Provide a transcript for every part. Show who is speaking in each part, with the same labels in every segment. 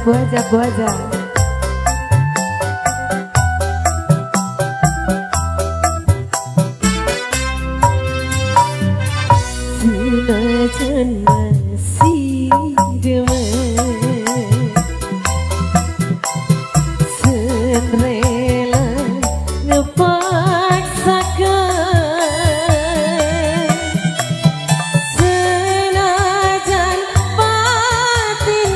Speaker 1: buaja. Senajan masih demen, sen rela ngepaksakan, senajan batin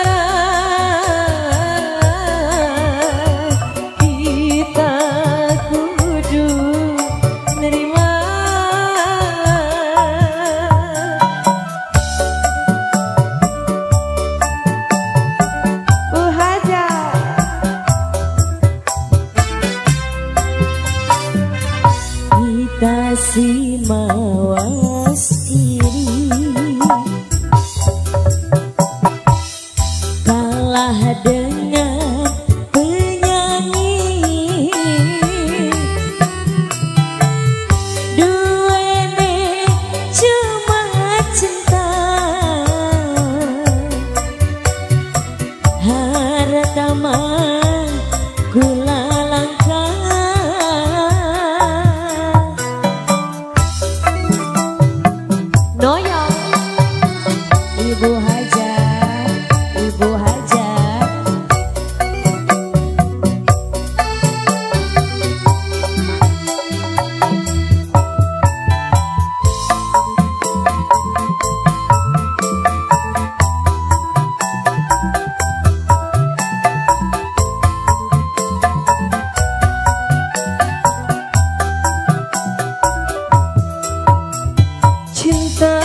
Speaker 1: lara, kita kudu nerima. Si mawas diri kalah dengan penyanyi, duene cuma cinta, harta mah gula langka. Ibu Hajar cinta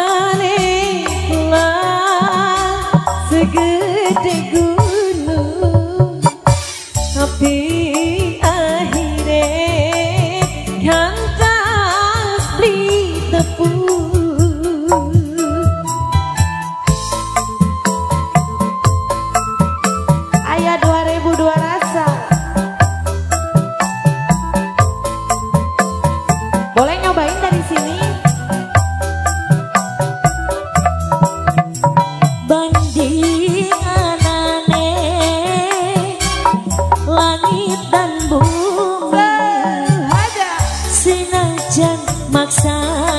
Speaker 1: segede gunung, tapi akhirnya kantas beli tepung. Ayah 2002 rasa. Boleh nyobain dari sini? Langit dan bumi senajan maksa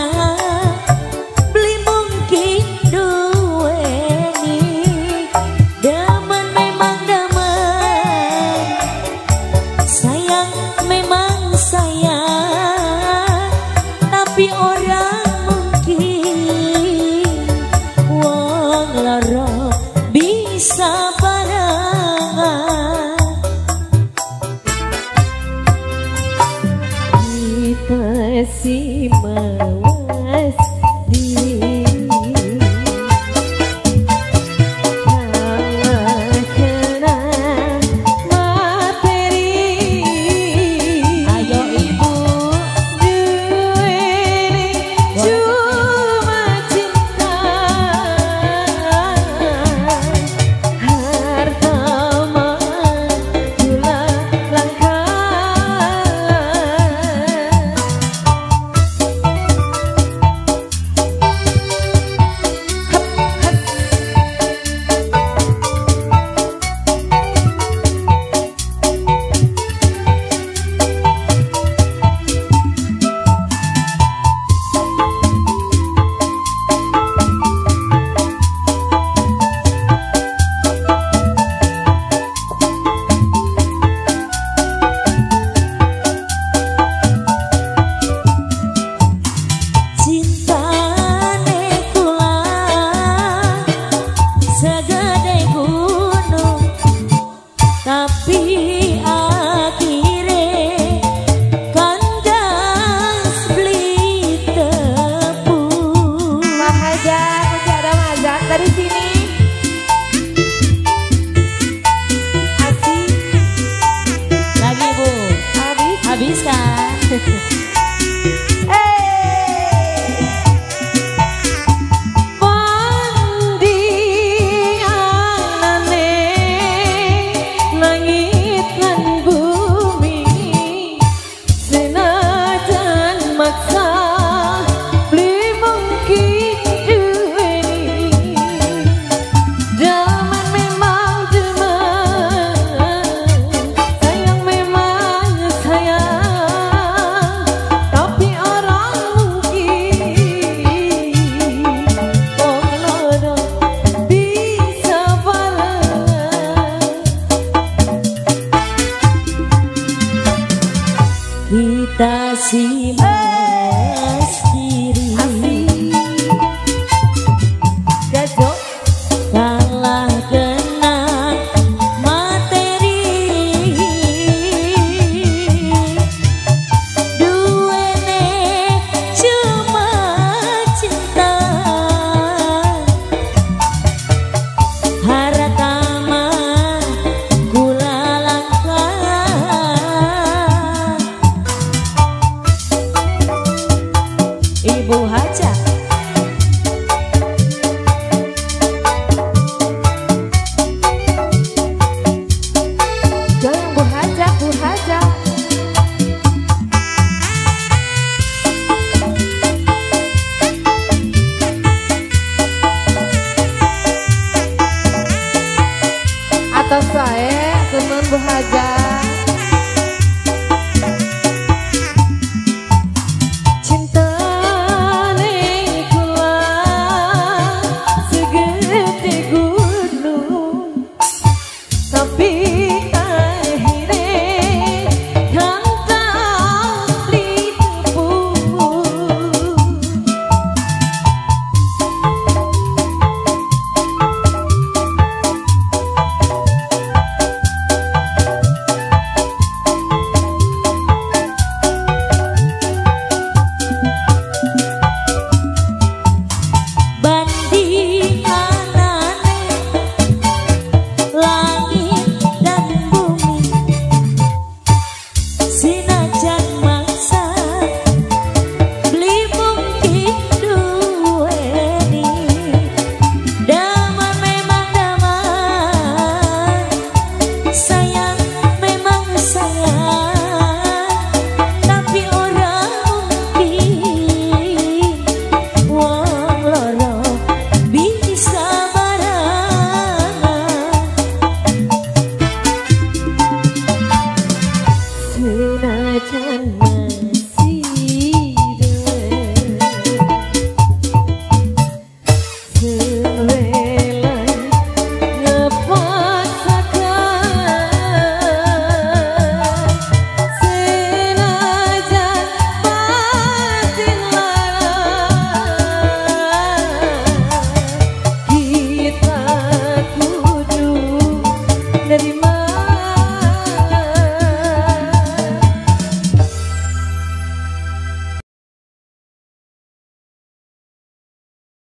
Speaker 1: beli mungkin duweni, demen memang demen, sayang memang sayang, tapi orang mungkin wong lara bisa barengan. Si mawas diri kalah kena materi. Ayo ibu, duene cuma cinta, harta mah gula langka. Dari sini asik lagi Bu, habis kan? Langit dan bumi senajan maksa beli mungkin duweni, zaman memang kita si masih